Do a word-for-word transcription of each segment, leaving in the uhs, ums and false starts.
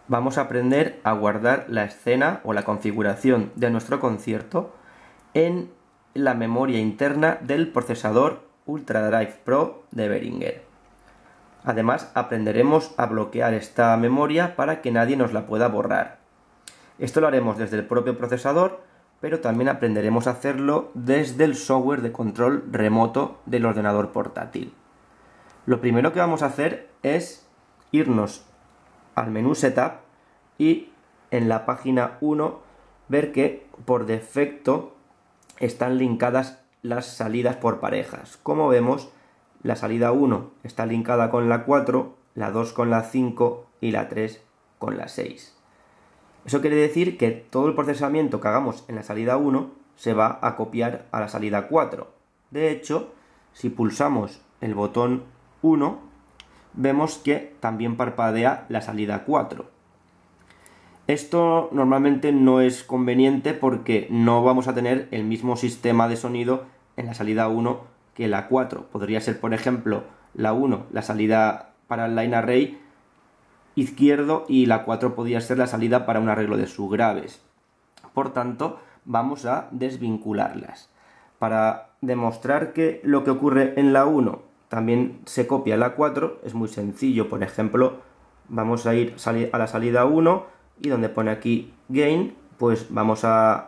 vamos a aprender a guardar la escena o la configuración de nuestro concierto en la memoria interna del procesador UltraDrive Pro de Behringer. Además, aprenderemos a bloquear esta memoria para que nadie nos la pueda borrar. Esto lo haremos desde el propio procesador, pero también aprenderemos a hacerlo desde el software de control remoto del ordenador portátil. Lo primero que vamos a hacer es irnos al menú Setup y en la página uno ver que por defecto están linkadas las salidas por parejas. Como vemos, la salida uno está linkada con la cuatro, la dos con la cinco y la tres con la seis. Eso quiere decir que todo el procesamiento que hagamos en la salida uno se va a copiar a la salida cuatro. De hecho, si pulsamos el botón uno, vemos que también parpadea la salida cuatro. Esto normalmente no es conveniente porque no vamos a tener el mismo sistema de sonido en la salida uno que la cuatro. Podría ser, por ejemplo, la uno, la salida para el line array izquierdo, y la cuatro podría ser la salida para un arreglo de subgraves. Por tanto, vamos a desvincularlas. Para demostrar que lo que ocurre en la uno también se copia a la cuatro, es muy sencillo. Por ejemplo, vamos a ir a la salida uno y donde pone aquí Gain, pues vamos a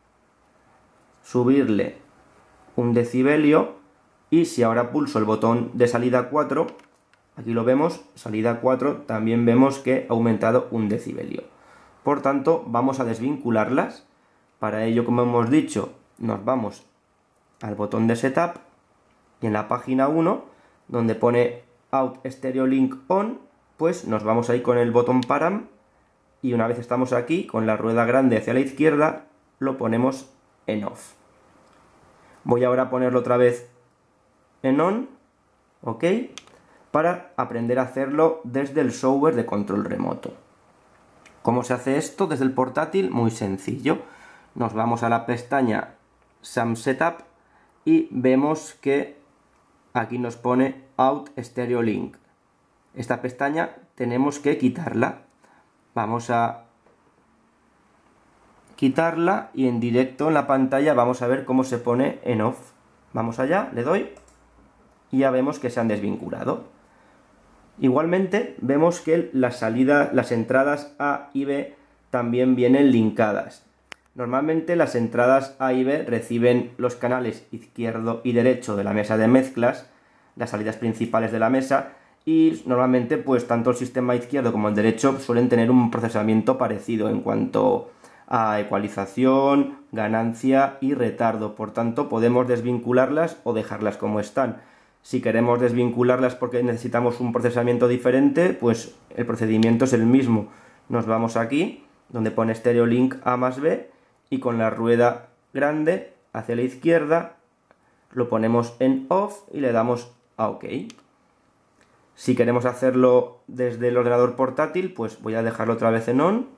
subirle un decibelio, y si ahora pulso el botón de salida cuatro, aquí lo vemos, salida cuatro, también vemos que ha aumentado un decibelio. Por tanto, vamos a desvincularlas. Para ello, como hemos dicho, nos vamos al botón de Setup y en la página uno, donde pone Out Stereo Link On, pues nos vamos ahí con el botón Param, y una vez estamos aquí, con la rueda grande hacia la izquierda, lo ponemos en Off. Voy ahora a ponerlo otra vez en On, ¿ok?, para aprender a hacerlo desde el software de control remoto. ¿Cómo se hace esto desde el portátil? Muy sencillo. Nos vamos a la pestaña SAM Setup y vemos que aquí nos pone Out Stereo Link. Esta pestaña tenemos que quitarla. Vamos a quitarla y en directo en la pantalla vamos a ver cómo se pone en Off. Vamos allá, le doy y ya vemos que se han desvinculado. Igualmente vemos que las salidas, las entradas A y B también vienen linkadas. Normalmente las entradas A y B reciben los canales izquierdo y derecho de la mesa de mezclas, las salidas principales de la mesa, y normalmente pues tanto el sistema izquierdo como el derecho suelen tener un procesamiento parecido en cuanto a ecualización, ganancia y retardo. Por tanto, podemos desvincularlas o dejarlas como están. Si queremos desvincularlas porque necesitamos un procesamiento diferente, pues el procedimiento es el mismo. Nos vamos aquí, donde pone Stereo Link A más B, y con la rueda grande hacia la izquierda lo ponemos en Off y le damos a OK. Si queremos hacerlo desde el ordenador portátil, pues voy a dejarlo otra vez en On.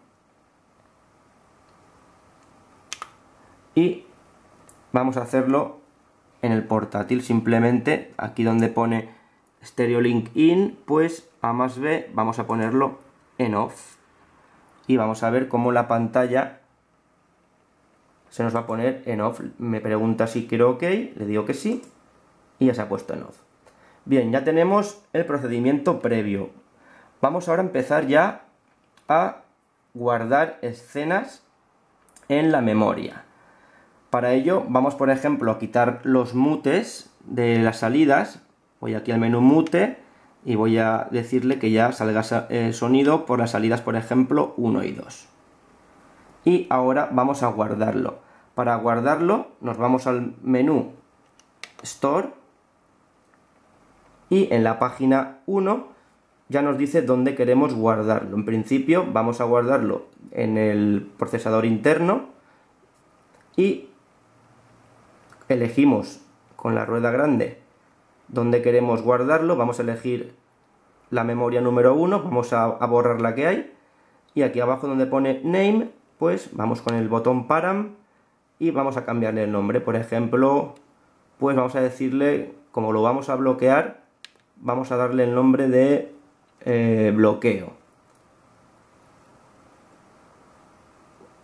Y vamos a hacerlo en el portátil, simplemente aquí donde pone Stereo Link In, pues A más B vamos a ponerlo en Off. Y vamos a ver cómo la pantalla se nos va a poner en Off. Me pregunta si quiero OK, le digo que sí, y ya se ha puesto en Off. Bien, ya tenemos el procedimiento previo. Vamos ahora a empezar ya a guardar escenas en la memoria. Para ello vamos, por ejemplo, a quitar los mutes de las salidas. Voy aquí al menú Mute y voy a decirle que ya salga el sonido por las salidas, por ejemplo, uno y dos. Y ahora vamos a guardarlo. Para guardarlo nos vamos al menú Store y en la página uno ya nos dice dónde queremos guardarlo. En principio vamos a guardarlo en el procesador interno y elegimos con la rueda grande donde queremos guardarlo. Vamos a elegir la memoria número uno, vamos a, a borrar la que hay, y aquí abajo donde pone Name, pues vamos con el botón Param y vamos a cambiarle el nombre. Por ejemplo, pues vamos a decirle, como lo vamos a bloquear, vamos a darle el nombre de eh, bloqueo.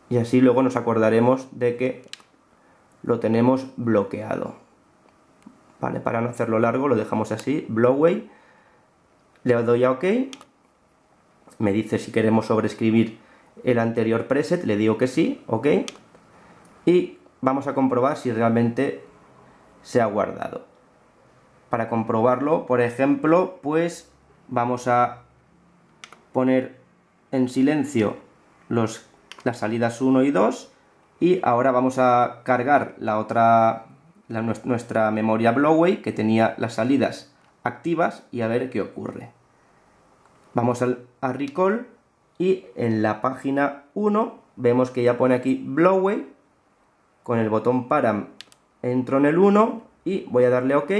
Y así luego nos acordaremos de que lo tenemos bloqueado. Vale, para no hacerlo largo lo dejamos así, Blowaway. Le doy a OK. Me dice si queremos sobreescribir el anterior preset, le digo que sí, OK. Y vamos a comprobar si realmente se ha guardado. Para comprobarlo, por ejemplo, pues vamos a poner en silencio los, las salidas uno y dos y ahora vamos a cargar la otra, la, nuestra memoria Blowaway que tenía las salidas activas y a ver qué ocurre. Vamos al, a Recall y en la página uno vemos que ya pone aquí Blowaway. Con el botón Param entro en el uno y voy a darle OK.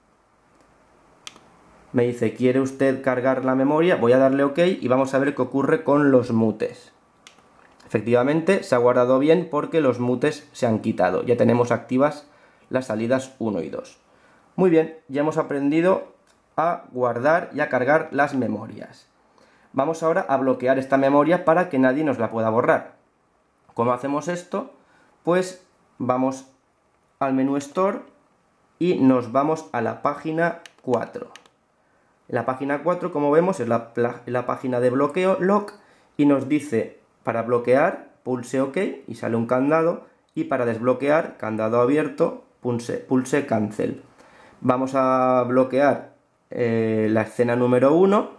Me dice, ¿quiere usted cargar la memoria? Voy a darle OK y vamos a ver qué ocurre con los mutes. Efectivamente, se ha guardado bien porque los mutes se han quitado. Ya tenemos activas las salidas uno y dos. Muy bien, ya hemos aprendido a guardar y a cargar las memorias. Vamos ahora a bloquear esta memoria para que nadie nos la pueda borrar. ¿Cómo hacemos esto? Pues vamos al menú Store y nos vamos a la página cuatro. La página cuatro, como vemos, es la, la, la página de bloqueo, lock, y nos dice, para bloquear, pulse OK y sale un candado, y para desbloquear, candado abierto, pulse, pulse Cancel. Vamos a bloquear eh, la escena número uno,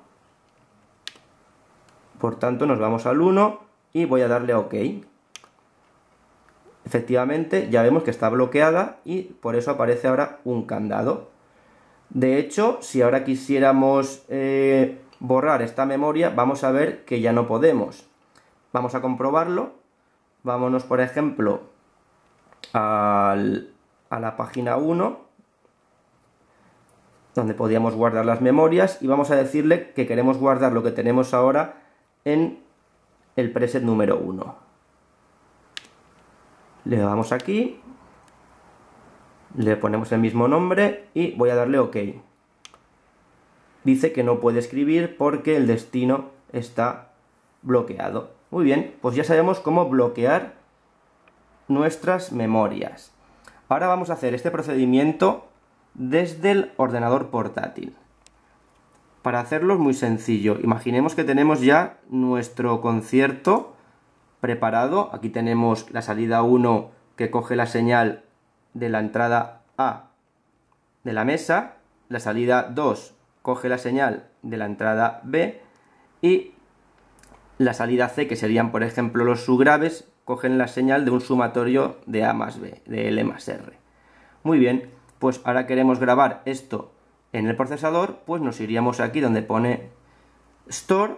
por tanto nos vamos al uno y voy a darle OK. Efectivamente, ya vemos que está bloqueada y por eso aparece ahora un candado. De hecho, si ahora quisiéramos eh, borrar esta memoria, vamos a ver que ya no podemos. Vamos a comprobarlo. Vámonos, por ejemplo, al, a la página uno, donde podíamos guardar las memorias, y vamos a decirle que queremos guardar lo que tenemos ahora en el preset número uno. Le damos aquí. Le ponemos el mismo nombre y voy a darle OK. Dice que no puede escribir porque el destino está bloqueado. Muy bien, pues ya sabemos cómo bloquear nuestras memorias. Ahora vamos a hacer este procedimiento desde el ordenador portátil. Para hacerlo es muy sencillo. Imaginemos que tenemos ya nuestro concierto preparado. Aquí tenemos la salida uno que coge la señal de la entrada A de la mesa, la salida dos coge la señal de la entrada B y la salida C, que serían por ejemplo los subgraves, cogen la señal de un sumatorio de A más B, de L más R. Muy bien, pues ahora queremos grabar esto en el procesador, pues nos iríamos aquí donde pone Store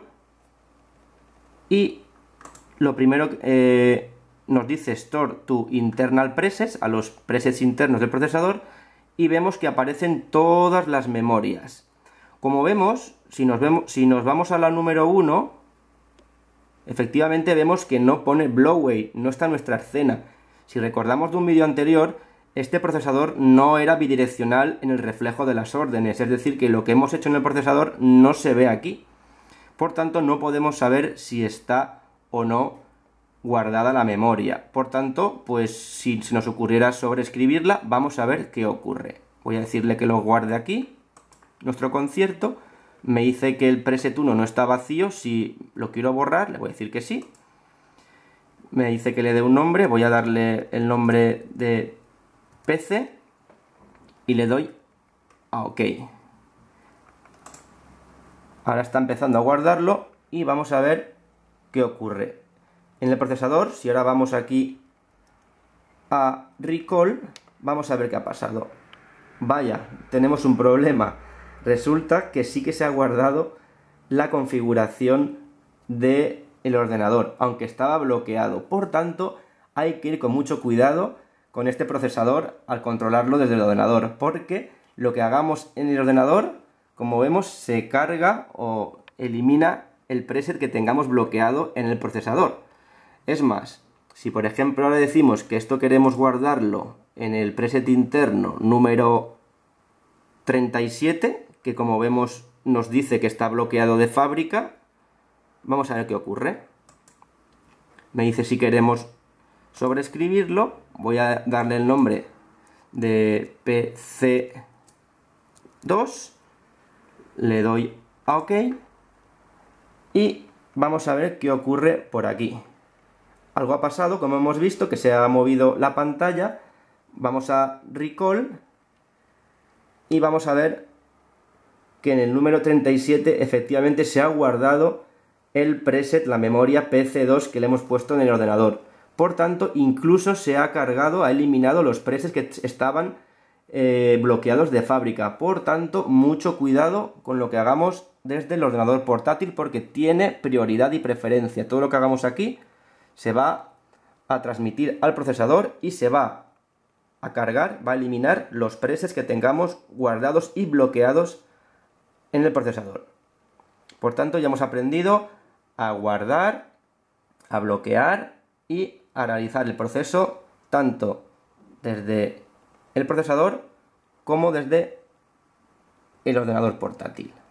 y lo primero que eh, nos dice Store to Internal Presets, a los presets internos del procesador, y vemos que aparecen todas las memorias. Como vemos, si nos, vemos, si nos vamos a la número uno, efectivamente vemos que no pone Blowaway, no está nuestra escena. Si recordamos de un vídeo anterior, este procesador no era bidireccional en el reflejo de las órdenes, es decir, que lo que hemos hecho en el procesador no se ve aquí. Por tanto, no podemos saber si está o no guardada la memoria. Por tanto, pues si se nos ocurriera sobreescribirla, vamos a ver qué ocurre. Voy a decirle que lo guarde aquí, nuestro concierto. Me dice que el preset uno no está vacío. Si lo quiero borrar, le voy a decir que sí. Me dice que le dé un nombre, voy a darle el nombre de P C y le doy a OK. Ahora está empezando a guardarlo y vamos a ver qué ocurre. En el procesador, si ahora vamos aquí a Recall, vamos a ver qué ha pasado. Vaya, tenemos un problema. Resulta que sí que se ha guardado la configuración del ordenador, aunque estaba bloqueado. Por tanto, hay que ir con mucho cuidado con este procesador al controlarlo desde el ordenador, porque lo que hagamos en el ordenador, como vemos, se carga o elimina el preset que tengamos bloqueado en el procesador. Es más, si por ejemplo ahora decimos que esto queremos guardarlo en el preset interno número treinta y siete, que como vemos nos dice que está bloqueado de fábrica, vamos a ver qué ocurre. me dice si queremos sobreescribirlo. Voy a darle el nombre de P C dos, le doy a OK y vamos a ver qué ocurre por aquí. Algo ha pasado, como hemos visto, que se ha movido la pantalla. Vamos a recall y vamos a ver que en el número treinta y siete efectivamente se ha guardado el preset, la memoria P C dos que le hemos puesto en el ordenador. Por tanto, incluso se ha cargado, ha eliminado los presets que estaban eh, bloqueados de fábrica. Por tanto, mucho cuidado con lo que hagamos desde el ordenador portátil, porque tiene prioridad y preferencia. Todo lo que hagamos aquí se va a transmitir al procesador y se va a cargar, va a eliminar los presets que tengamos guardados y bloqueados en el procesador. Por tanto, ya hemos aprendido a guardar, a bloquear y a realizar el proceso tanto desde el procesador como desde el ordenador portátil.